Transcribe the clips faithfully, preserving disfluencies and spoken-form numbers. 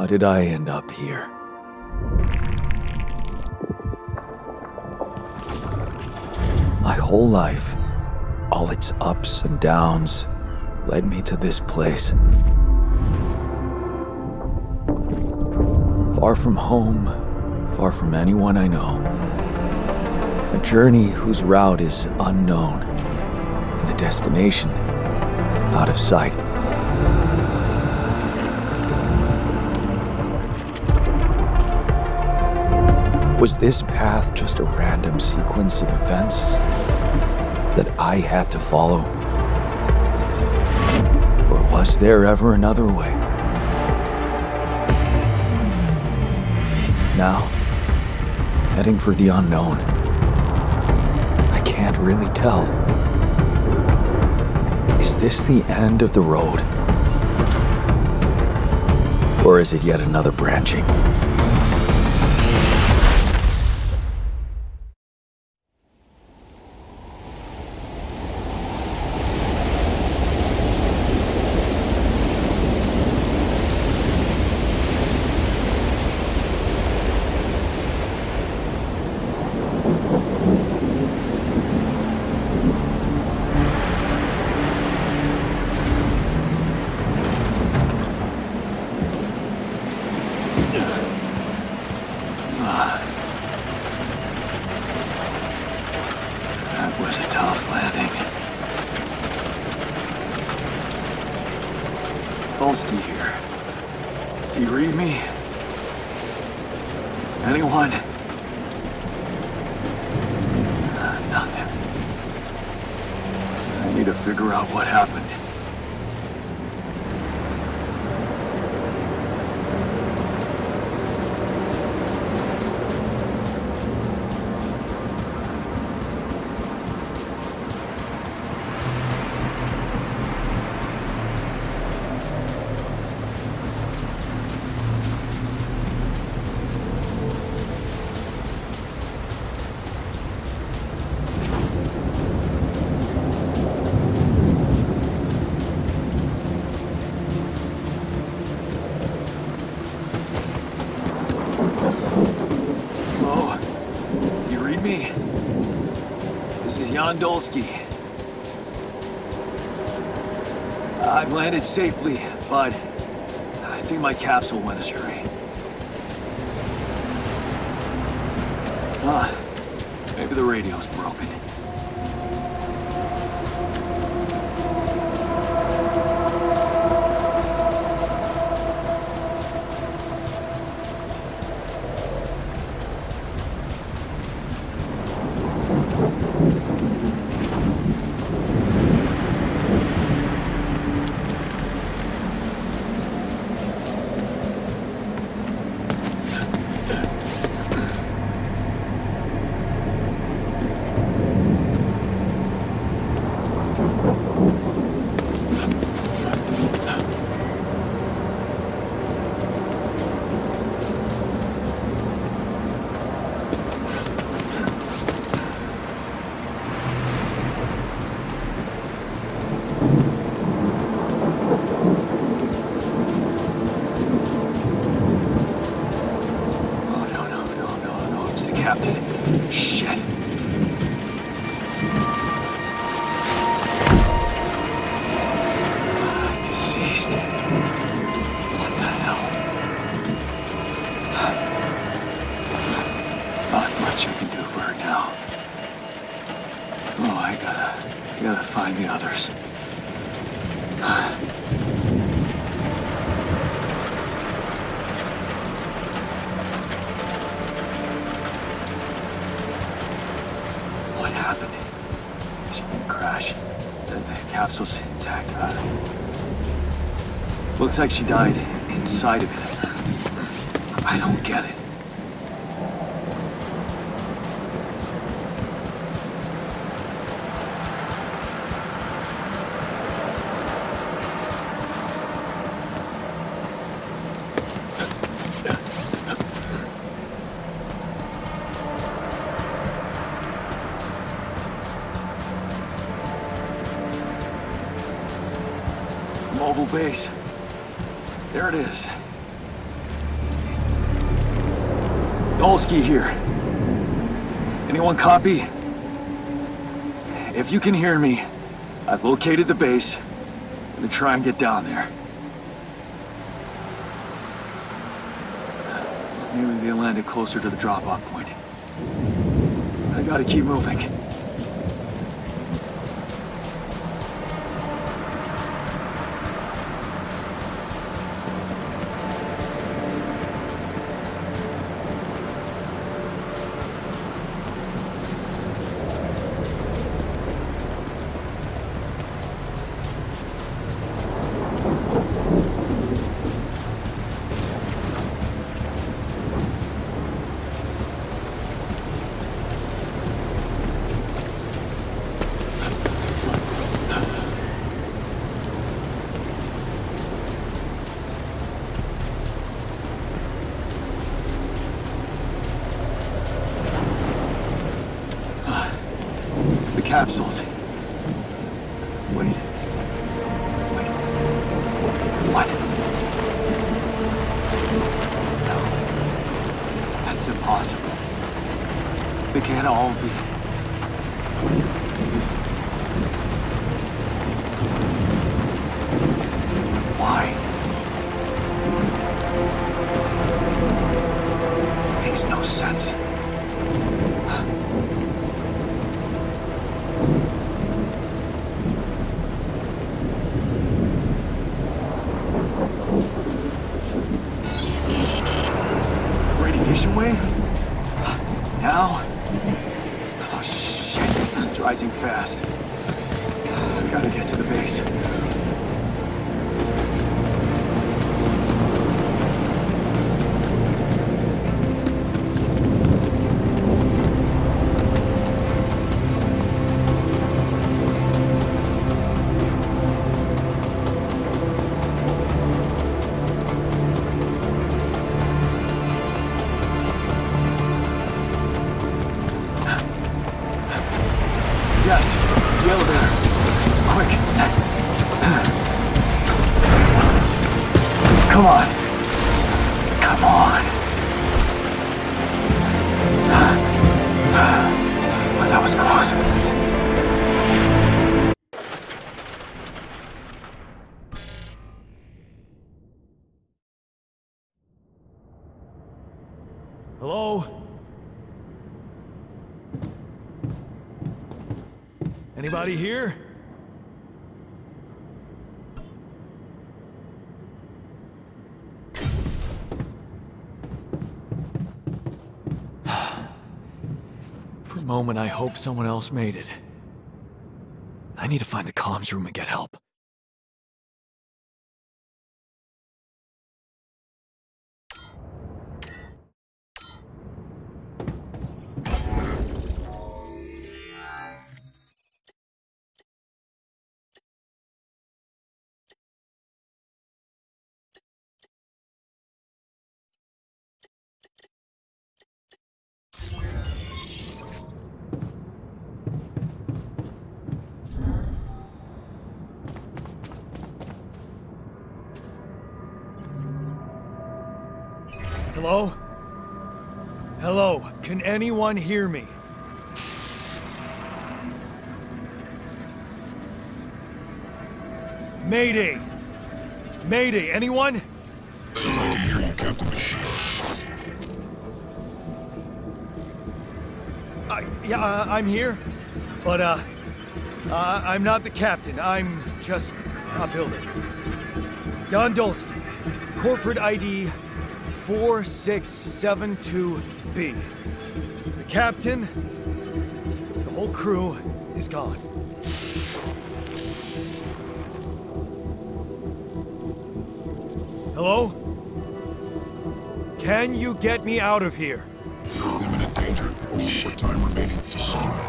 How did I end up here? My whole life, all its ups and downs, led me to this place. Far from home, far from anyone I know. A journey whose route is unknown, and the destination out of sight. Was this path just a random sequence of events that I had to follow? Or was there ever another way? Now, heading for the unknown. I can't really tell. Is this the end of the road? Or is it yet another branching? That was a tough landing. Dolski here. Do you read me? Anyone? Uh, nothing. I need to figure out what happened. Me. This is Jan Dolski. I've landed safely, but I think my capsule went astray. Ah, maybe the radio's broken. Captain. Shit. Deceased. What the hell? Not much I can do for her now. Oh, I gotta... I gotta find the others. What happened? She didn't crash. The, the capsule's intact. Uh, looks like she died inside of it. I don't get it. Mobile base. There it is. Dolski here. Anyone copy? If you can hear me, I've located the base. I'm gonna try and get down there. Maybe they landed closer to the drop-off point. I gotta keep moving. Capsules. Wait. Wait. What? No. That's impossible. They can't all be. Why? Makes no sense. Wave? Now? Oh shit, it's rising fast. I gotta get to the base. Yes, the elevator. Quick. Come on. Come on. Oh, that was close. Hello? Anybody here? For a moment, I hope someone else made it. I need to find the comms room and get help. Hello? Hello, can anyone hear me? Mayday! Mayday, anyone? I can hear you, Captain Machine. Uh, yeah, uh, I'm here, but uh, uh, I'm not the captain. I'm just a builder. Jan Dolski, corporate I D four six seven two B. The captain, the whole crew is gone. Hello? Can you get me out of here? You're in imminent danger. Only short time remaining to survive.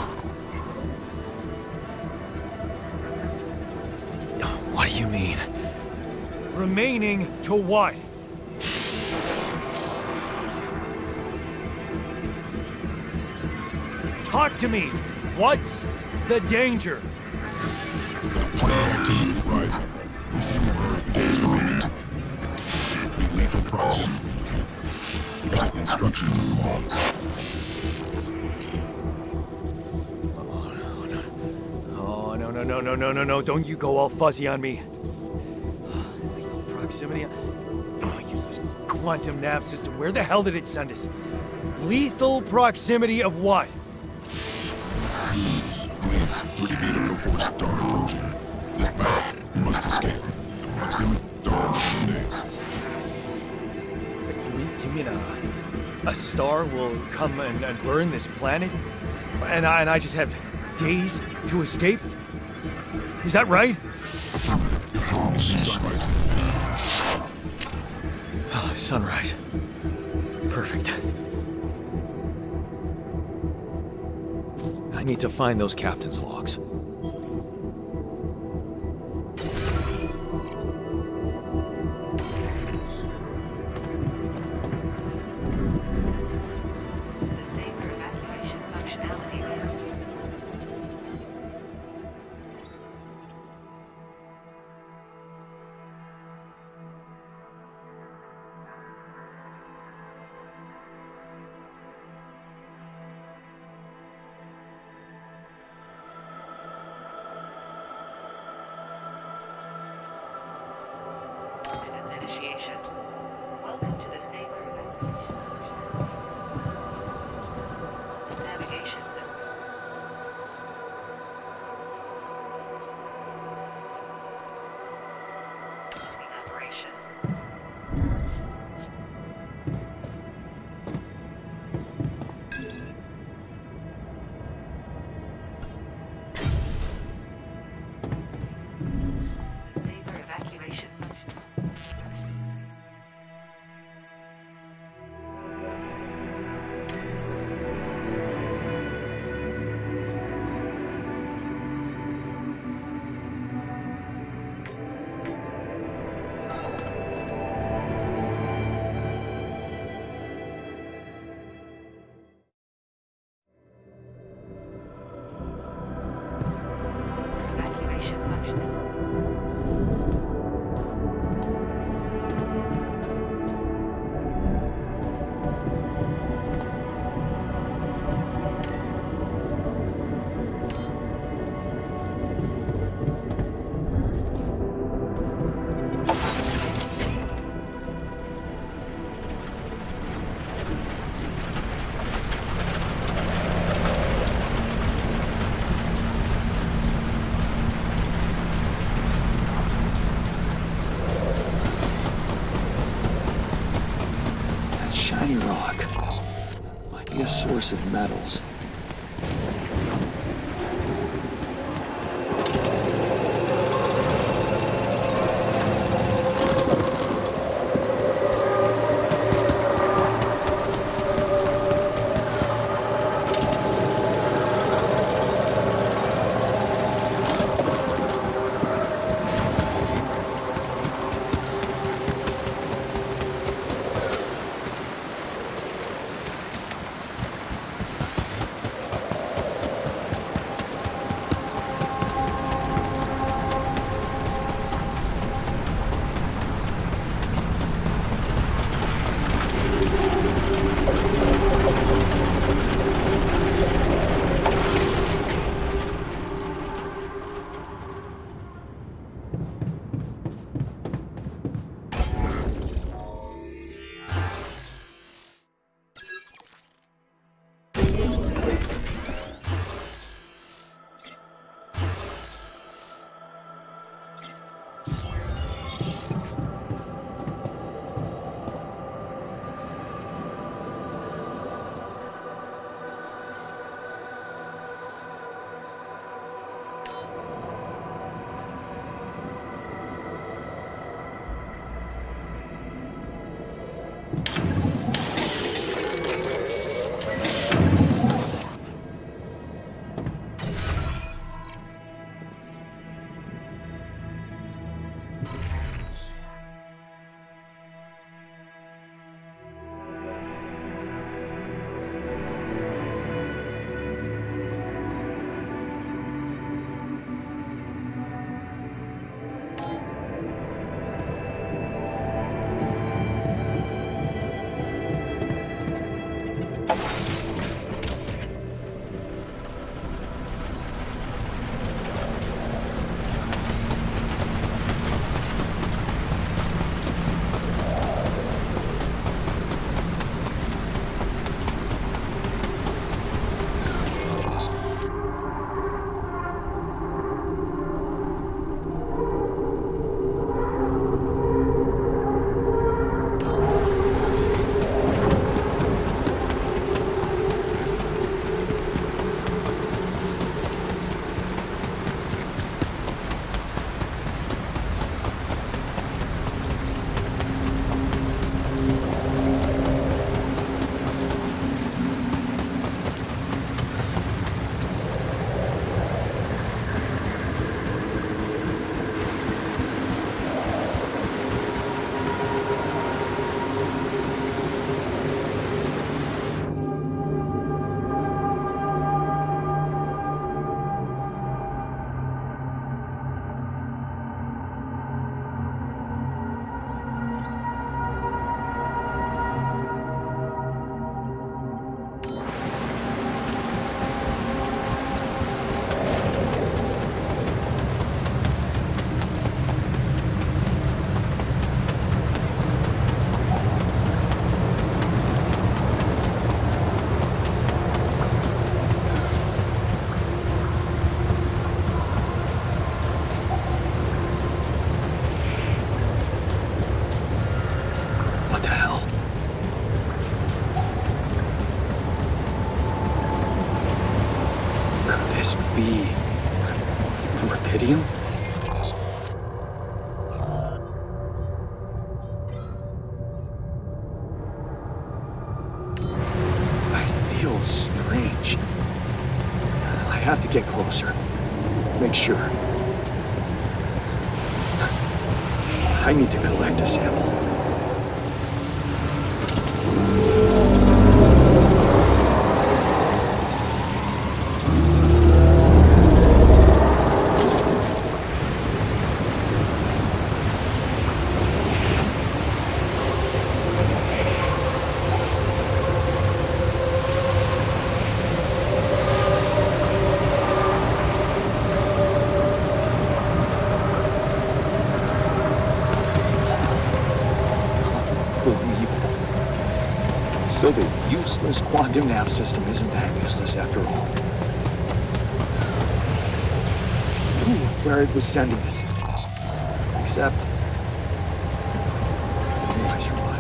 What do you mean? Remaining to what? Talk to me! What's the danger? Planet activity rising. Fewer days remaining. Be lethal problem. instructions and logs. Oh, no, no, no, no, no, no, no, don't you go all fuzzy on me. Lethal proximity. Oh, use this quantum nav system. Where the hell did it send us? Lethal proximity of what? Please, thirty meter before star approaching. This battle, you must escape. Proximity, dawn, days. You mean, you mean a, a star will come and, and burn this planet? And I, and I just have days to escape? Is that right? Affirmative. See sunrise. Oh, sunrise. Perfect. I need to find those captain's logs. Initiation. Welcome to the Saber evacuation. Navigation system. Operations. Saber evacuation function. Evacuation functioning. Shiny rock. Might be a source of metals. Rapidium? I feel strange. I have to get closer. Make sure. I need to collect a sample. So the useless quantum nav system isn't that useless after all. I knew where it was sending us. Except... I survived.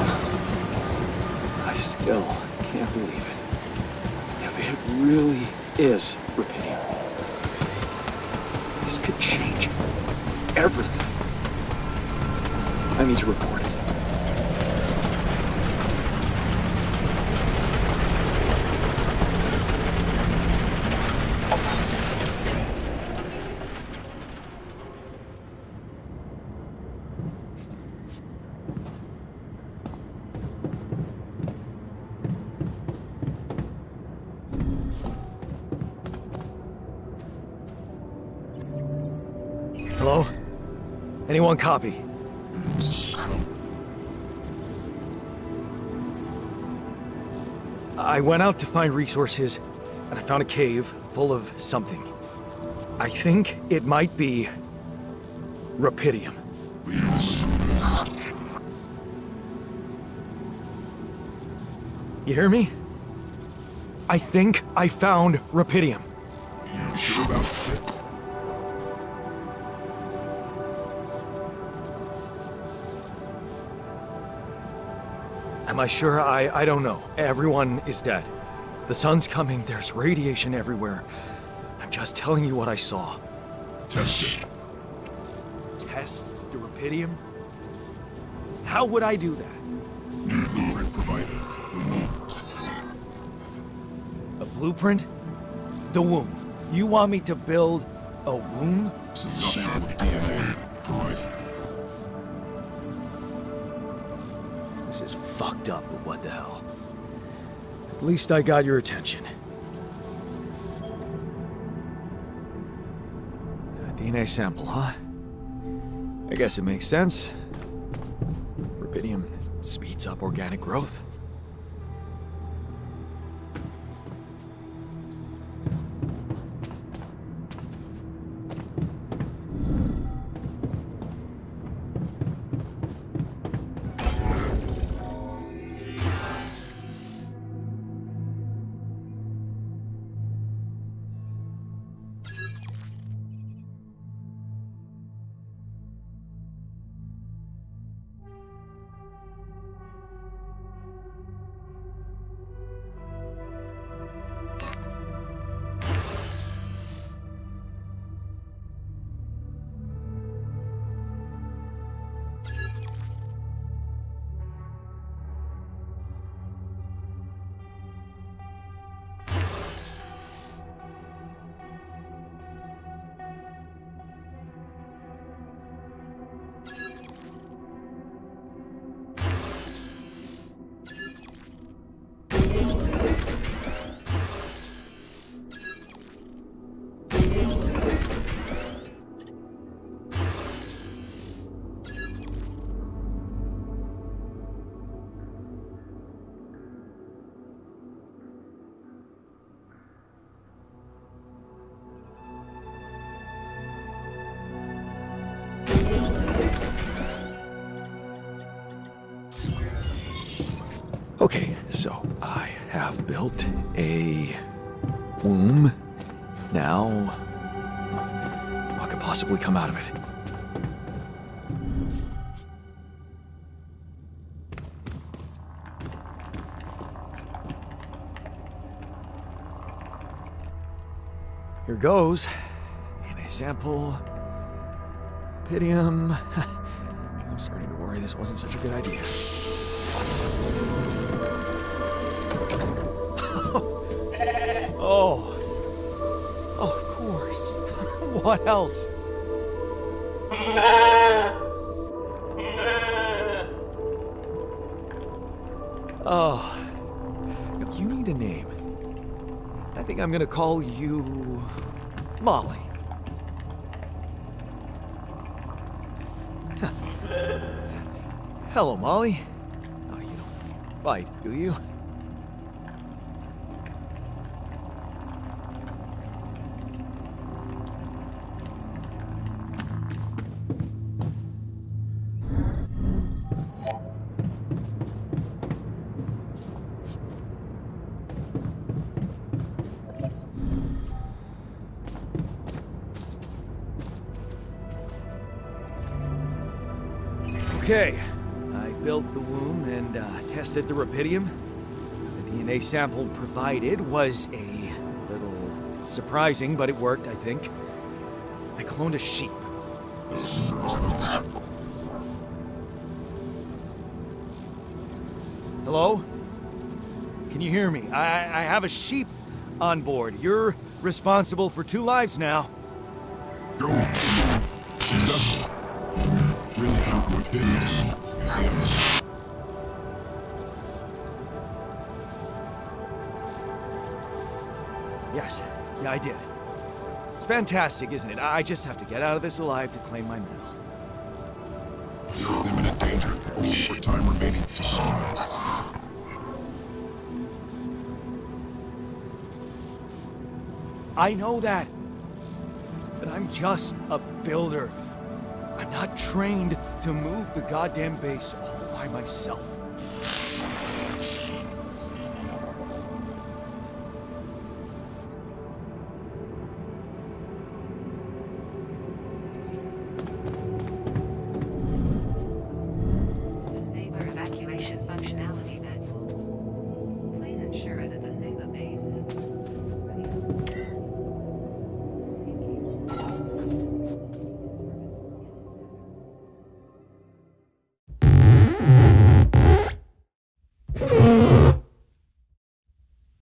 Still, can't believe it. If it really is rubidium. This could change everything. I need to report it. Hello? Anyone copy? I went out to find resources, and I found a cave full of something. I think it might be rubidium. You hear me? I think I found rubidium. You sure about it? Am I sure? I, I don't know. Everyone is dead. The sun's coming, there's radiation everywhere. I'm just telling you what I saw. Test it. Test the rubidium? How would I do that? New blueprint provided. The womb. A blueprint? The womb. You want me to build a womb? Susceptible D N A provided. This is fucked up, but what the hell? At least I got your attention. A D N A sample, huh? I guess it makes sense. Rubidium speeds up organic growth. Okay, so I have built a womb. Now, what could possibly come out of it? Here goes. D N A sample. Rubidium. I'm starting to worry this wasn't such a good idea. Oh. Oh, of course. What else? Oh. You need a name. I think I'm gonna call you Molly. Hello, Molly. Oh, you don't bite, do you? Okay, I built the womb and uh, tested the rubidium. The D N A sample provided was a little Surprising, but it worked, I think. I cloned a sheep. Hello? Can you hear me? I, I have a sheep on board. You're responsible for two lives now. Go. Successful. Really hope what did this is him. Yes. Yeah, I did. It's fantastic, isn't it? I just have to get out of this alive to claim my medal. You're in imminent danger. Only more time remaining to sunrise. I know that. But I'm just a builder. I'm not trained to move the goddamn base all by myself.